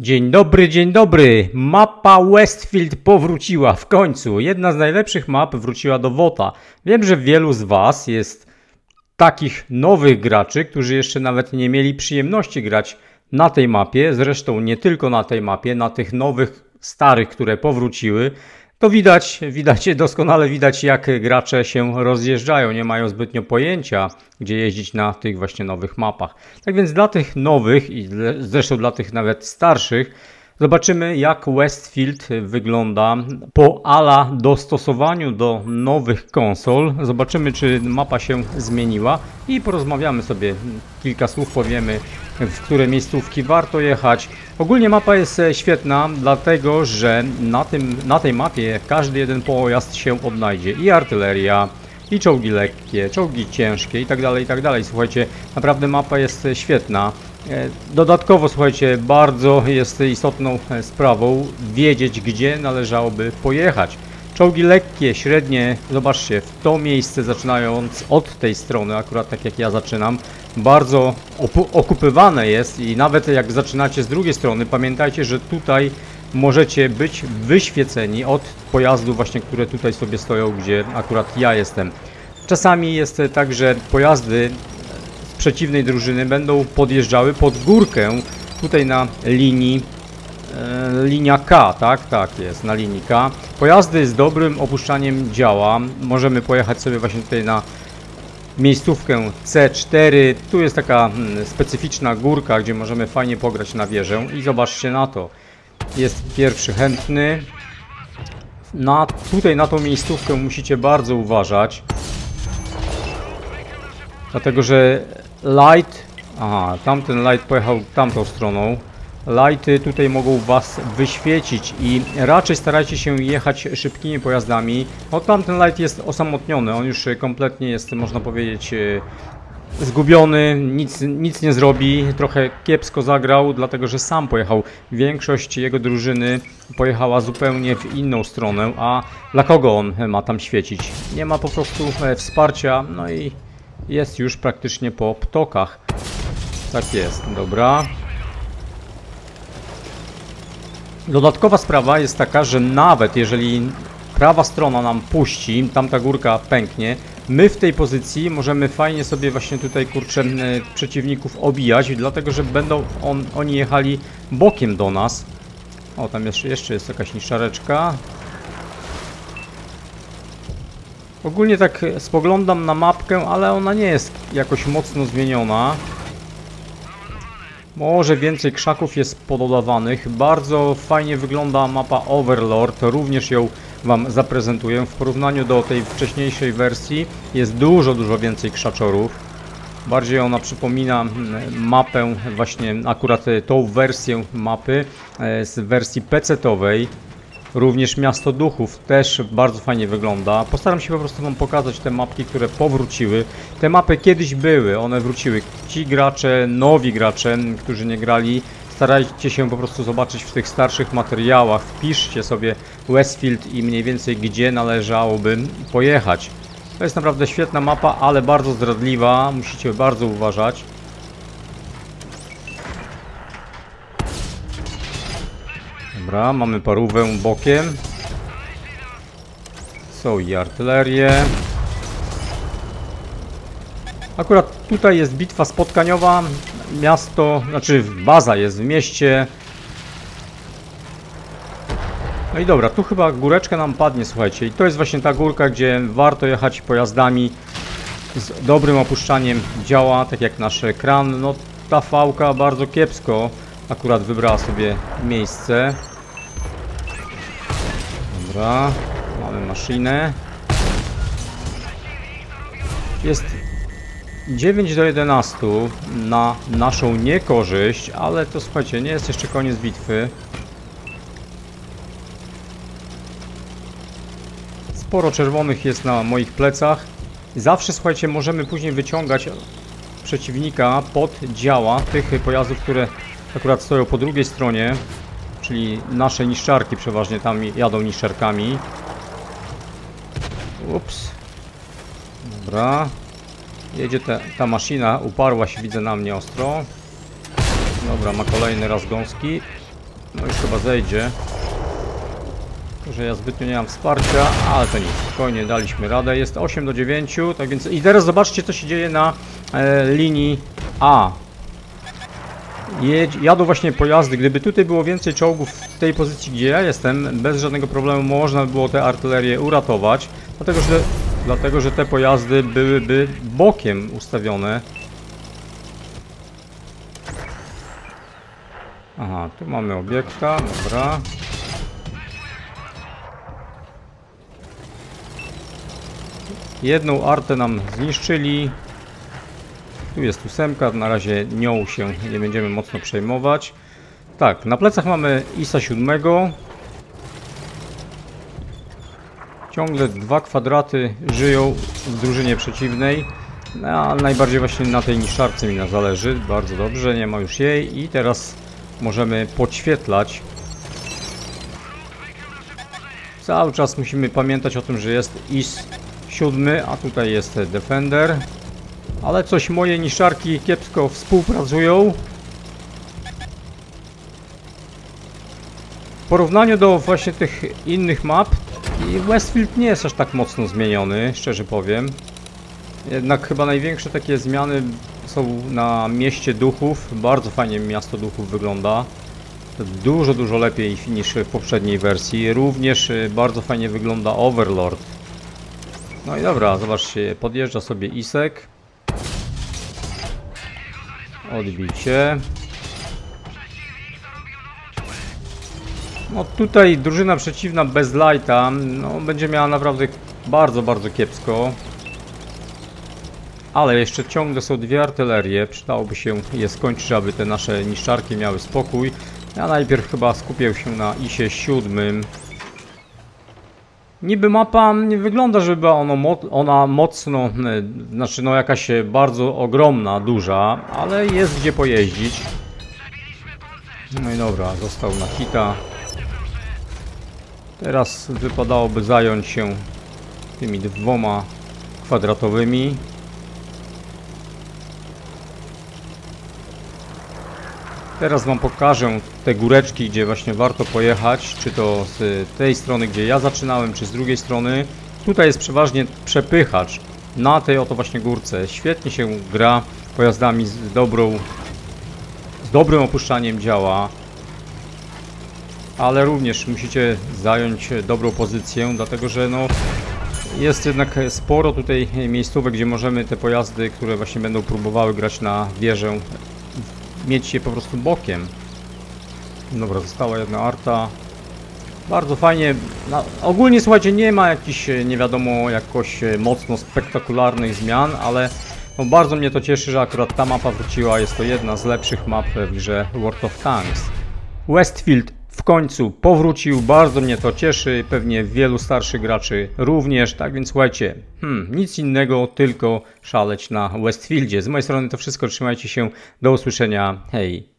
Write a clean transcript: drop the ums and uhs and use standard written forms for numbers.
Dzień dobry, dzień dobry. Mapa Westfield powróciła w końcu. Jedna z najlepszych map wróciła do WOT-a. Wiem, że wielu z Was jest takich nowych graczy, którzy jeszcze nawet nie mieli przyjemności grać na tej mapie. Zresztą nie tylko na tej mapie, na tych nowych, starych, które powróciły. To doskonale widać, jak gracze się rozjeżdżają, nie mają zbytnio pojęcia, gdzie jeździć na tych właśnie nowych mapach. Tak więc dla tych nowych i zresztą dla tych nawet starszych, zobaczymy, jak Westfield wygląda po dostosowaniu do nowych konsol. Zobaczymy, czy mapa się zmieniła i porozmawiamy sobie. Kilka słów powiemy, w które miejscówki warto jechać. Ogólnie mapa jest świetna, dlatego że na tej mapie każdy jeden pojazd się odnajdzie. I artyleria, i czołgi lekkie, czołgi ciężkie i tak dalej. Słuchajcie, naprawdę mapa jest świetna. Dodatkowo, słuchajcie, bardzo jest istotną sprawą wiedzieć, gdzie należałoby pojechać. Czołgi lekkie, średnie, zobaczcie, w to miejsce, zaczynając od tej strony, akurat tak jak ja zaczynam, bardzo okupywane jest i nawet jak zaczynacie z drugiej strony, pamiętajcie, że tutaj możecie być wyświeceni od pojazdów właśnie, które tutaj sobie stoją, gdzie akurat ja jestem. Czasami jest tak, że pojazdy z przeciwnej drużyny będą podjeżdżały pod górkę, tutaj na linia K, tak jest, na linii K. Pojazdy z dobrym opuszczaniem działa. Możemy pojechać sobie właśnie tutaj na miejscówkę C4. Tu jest taka specyficzna górka, gdzie możemy fajnie pograć na wieżę. I zobaczcie na to. Jest pierwszy chętny. Tutaj na tą miejscówkę musicie bardzo uważać. Dlatego, że light... Aha, tamten light pojechał tamtą stroną. Lighty tutaj mogą Was wyświecić i raczej starajcie się jechać szybkimi pojazdami. O, tamten light jest osamotniony, on już kompletnie jest, można powiedzieć, zgubiony, nic nie zrobi, trochę kiepsko zagrał, dlatego że sam pojechał. Większość jego drużyny pojechała zupełnie w inną stronę, a dla kogo on ma tam świecić? Nie ma po prostu wsparcia, no i jest już praktycznie po ptokach. Tak jest, dobra. Dodatkowa sprawa jest taka, że nawet jeżeli prawa strona nam puści, tamta górka pęknie, my w tej pozycji możemy fajnie sobie właśnie tutaj, kurczę, przeciwników obijać, dlatego że będą oni jechali bokiem do nas. O, tam jeszcze jest jakaś niszczareczka. Ogólnie tak spoglądam na mapkę, ale ona nie jest jakoś mocno zmieniona. Może więcej krzaków jest pododawanych. Bardzo fajnie wygląda mapa Overlord. Również ją Wam zaprezentuję. W porównaniu do tej wcześniejszej wersji jest dużo więcej krzaczorów. Bardziej ona przypomina mapę, właśnie akurat tą wersję mapy z wersji PC-towej. Również Miasto Duchów też bardzo fajnie wygląda. Postaram się po prostu Wam pokazać te mapki, które powróciły. Te mapy kiedyś były, one wróciły. Ci gracze, nowi gracze, którzy nie grali, starajcie się po prostu zobaczyć w tych starszych materiałach. Wpiszcie sobie Westfield i mniej więcej gdzie należałoby pojechać. To jest naprawdę świetna mapa, ale bardzo zdradliwa. Musicie bardzo uważać. Dobra, mamy parówę bokiem. Są i artylerie. Akurat tutaj jest bitwa spotkaniowa. Miasto, znaczy baza jest w mieście. No i dobra, tu chyba góreczka nam padnie, słuchajcie. I to jest właśnie ta górka, gdzie warto jechać pojazdami z dobrym opuszczaniem działa, tak jak nasz ekran. No ta fałka bardzo kiepsko akurat wybrała sobie miejsce. Dobra, mamy maszynę. Jest 9 do 11 na naszą niekorzyść, ale to słuchajcie, nie jest jeszcze koniec bitwy. Sporo czerwonych jest na moich plecach. Zawsze, słuchajcie, możemy później wyciągać przeciwnika pod działa tych pojazdów, które akurat stoją po drugiej stronie. Czyli nasze niszczarki przeważnie tam jadą niszczarkami. Ups. Dobra. Jedzie ta maszyna, uparła się, widzę, na mnie ostro. Dobra, ma kolejny raz gąski. No już chyba zejdzie. To, że ja zbytnio nie mam wsparcia, ale to nic, spokojnie daliśmy radę. Jest 8 do 9, tak więc... I teraz zobaczcie, co się dzieje na linii A. Jadą właśnie pojazdy. Gdyby tutaj było więcej czołgów w tej pozycji, gdzie ja jestem, bez żadnego problemu można by było tę artylerię uratować. Dlatego, że te pojazdy byłyby bokiem ustawione. Aha, tu mamy obiekta, dobra. Jedną artę nam zniszczyli. Tu jest 8, na razie nią się nie będziemy mocno przejmować. Tak, na plecach mamy ISA 7. Ciągle 2 kwadraty żyją w drużynie przeciwnej. A najbardziej właśnie na tej niszczarce mi zależy. Bardzo dobrze, nie ma już jej. I teraz możemy podświetlać. Cały czas musimy pamiętać o tym, że jest IS 7, a tutaj jest Defender. Ale coś moje niszczarki kiepsko współpracują. W porównaniu do właśnie tych innych map, Westfield nie jest aż tak mocno zmieniony, szczerze powiem. Jednak chyba największe takie zmiany są na mieście duchów. Bardzo fajnie miasto duchów wygląda. Dużo lepiej niż w poprzedniej wersji. Również bardzo fajnie wygląda Overlord. No i dobra, zobaczcie, podjeżdża sobie Isek. Odbicie. No tutaj drużyna przeciwna bez lighta, no będzie miała naprawdę bardzo kiepsko. Ale jeszcze ciągle są 2 artylerie, przydałoby się je skończyć, aby te nasze niszczarki miały spokój. Ja najpierw chyba skupię się na ISie 7. Niby mapa nie wygląda, żeby była ona mocno, znaczy no jakaś bardzo ogromna, duża, ale jest gdzie pojeździć. No i dobra, został na hita. Teraz wypadałoby zająć się tymi 2 kwadratowymi. Teraz wam pokażę te góreczki, gdzie właśnie warto pojechać, czy to z tej strony, gdzie ja zaczynałem, czy z drugiej strony. Tutaj jest przeważnie przepychacz na tej oto właśnie górce. Świetnie się gra pojazdami z dobrym opuszczaniem działa. Ale również musicie zająć dobrą pozycję, dlatego że no jest jednak sporo tutaj miejscówek, gdzie możemy te pojazdy, które właśnie będą próbowały grać na wieżę, mieć je po prostu bokiem. Dobra, została jedna arta. Bardzo fajnie. Ogólnie słuchajcie, nie ma jakichś nie wiadomo jakoś mocno spektakularnych zmian, ale no, bardzo mnie to cieszy, że akurat ta mapa wróciła. Jest to jedna z lepszych map w grze World of Tanks. Westfield w końcu powrócił, bardzo mnie to cieszy, pewnie wielu starszych graczy również, tak więc słuchajcie, nic innego, tylko szaleć na Westfieldzie. Z mojej strony to wszystko, trzymajcie się, do usłyszenia, hej!